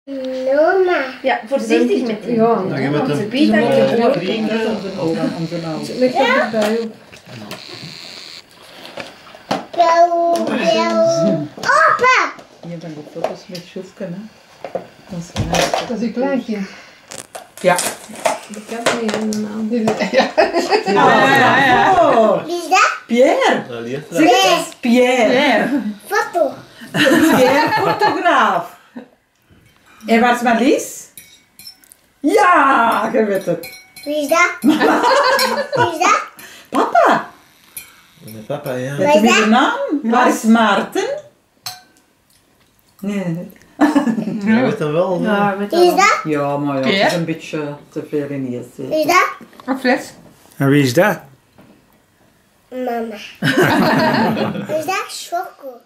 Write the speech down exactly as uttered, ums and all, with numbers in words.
Noma. Ja, voorzichtig met die. Ja, Dan je met Onze een Piet hangt eh, je voor. vrienden. het ligt er dichtbij ook. Blauw, blauw. Opa! Je bent de foto's met Sjoefken, hè? Dat is fijn. Dat is een kleintje. Ja. Dat kan niet helemaal. Ja, ja, ja. Oh, Wie is dat? Pierre. Dat leert Zeg het eens, Pierre. Foto. Pierre, fotograaf. En waar is Mathis? Ja, je weet het. Wie is dat? Wie is dat? Papa. Met papa, ja. Weet je wie de naam? Waar is Maarten? Nee. Je weet hem wel. hè? Ja, met Wie is dat? Ja, maar ja, het is een beetje te veel in hier. Wie is dat? Een fles. En wie is dat? Mama. Wie is dat? Choco.